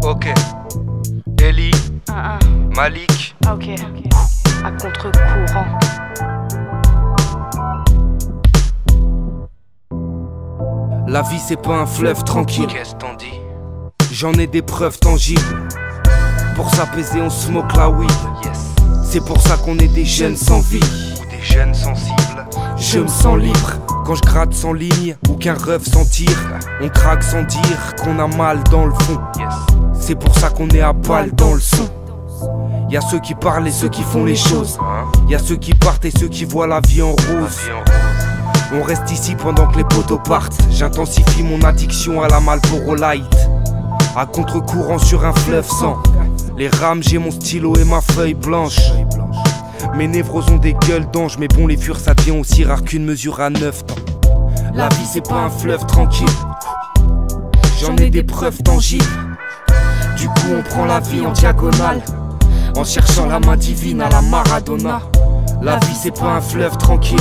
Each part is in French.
Ok. Ellie, Malik. Ok. À contre-courant. La vie c'est pas un fleuve tranquille. Qu'est-ce t'en dis? J'en ai des preuves tangibles. Pour s'apaiser on smoke la weed. Yes. C'est pour ça qu'on est des jeunes sans vie. Ou des jeunes sensibles. Je me sens libre quand je gratte sans ligne ou qu'un rêve sans tir. On craque sans dire qu'on a mal dans le fond. Yes. C'est pour ça qu'on est à balle dans le son. Y'a ceux qui parlent et ceux qui font les choses. Y'a ceux qui partent et ceux qui voient la vie en rose. Vie en rose. On reste ici pendant que les poteaux partent. J'intensifie mon addiction à la Marlboro Light. À contre-courant sur un fleuve sans. Les rames, j'ai mon stylo et ma feuille blanche. Mes névroses ont des gueules d'ange. Mais bon, les furs ça devient aussi rare qu'une mesure à 9 temps. La vie c'est pas un fleuve tranquille. J'en ai des preuves tangibles. Du coup on prend la vie en diagonale, en cherchant la main divine à la Maradona. La vie c'est pas un fleuve tranquille.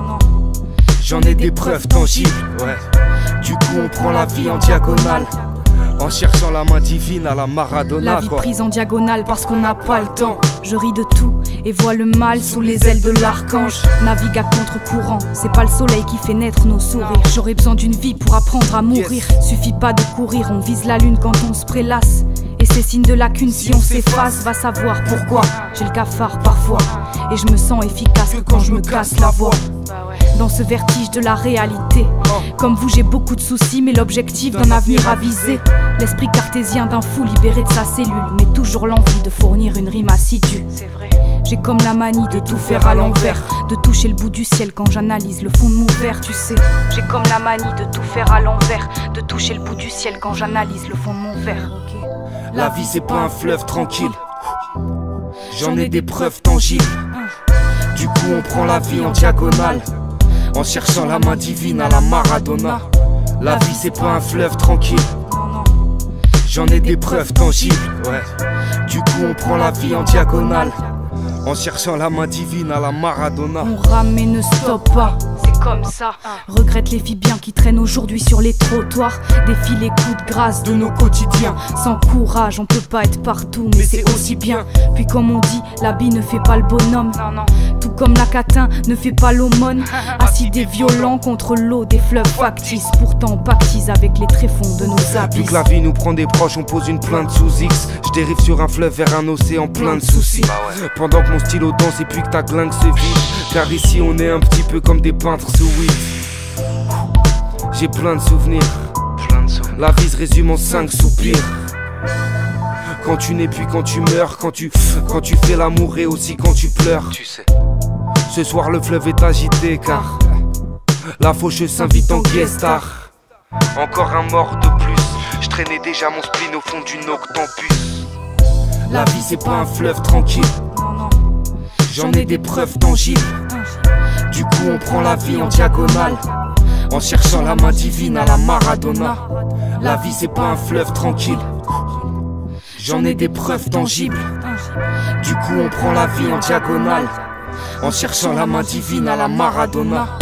J'en ai des preuves tangibles. Ouais. Du coup on prend la vie en diagonale, en cherchant la main divine à la Maradona. La vie prise en diagonale parce qu'on n'a pas le temps. Je ris de tout et vois le mal sous les ailes de l'archange. Navigue à contre-courant, c'est pas le soleil qui fait naître nos sourires. J'aurais besoin d'une vie pour apprendre à mourir. Suffit pas de courir, on vise la lune quand on se prélasse. Et c'est signe de lacune si on s'efface. Va savoir pourquoi j'ai le cafard parfois. Et je me sens efficace que quand je me casse la voix. Dans ce vertige de la réalité. Comme vous j'ai beaucoup de soucis, mais l'objectif d'un avenir avisé. L'esprit cartésien d'un fou libéré de sa cellule, mais toujours l'envie de fournir une rime assidue. J'ai comme la manie de tout faire à l'envers, de toucher le bout du ciel quand j'analyse le fond de mon verre, tu sais. J'ai comme la manie de tout faire à l'envers, de toucher le bout du ciel quand j'analyse le fond de mon verre. La vie c'est pas un fleuve tranquille. J'en ai des preuves tangibles. Du coup on prend la vie en diagonale, en cherchant la main divine à la Maradona. La vie c'est pas un fleuve tranquille. J'en ai des preuves tangibles. Ouais. Du coup on prend la vie en diagonale, en cherchant la main divine à la Maradona. On rame et ne stoppe pas, c'est comme ça. Regrette les filles bien qui traînent aujourd'hui sur les trottoirs. Défie les coups de grâce de nos quotidiens. Sans courage on peut pas être partout, mais c'est aussi bien. Puis comme on dit, l'habit ne fait pas le bonhomme. Tout comme la catin ne fait pas l'aumône. Acide et violent contre l'eau des fleuves factices. Pourtant on pactise avec les tréfonds de nos abysses. Vu que la vie nous prend des proches, on pose une plainte sous X. Je dérive sur un fleuve vers un océan plein de soucis. Pendant que mon stylo danse et puis que ta glingue se vide. Car ici on est un petit peu comme des peintres sous weed. J'ai plein de souvenirs. La vie se résume en 5 soupirs. Quand tu nais puis quand tu meurs, quand tu fais l'amour et aussi quand tu pleures. Tu sais. Ce soir le fleuve est agité car la faucheuse s'invite en guest star. Encore un mort de plus. Je traînais déjà mon spleen au fond d'une octampus. La vie c'est pas un fleuve tranquille. J'en ai des preuves tangibles. Du coup on prend la vie en diagonale, en cherchant la main divine à la Maradona. La vie c'est pas un fleuve tranquille. J'en ai des preuves tangibles. Du coup on prend la vie en diagonale, en cherchant la main divine à la Maradona.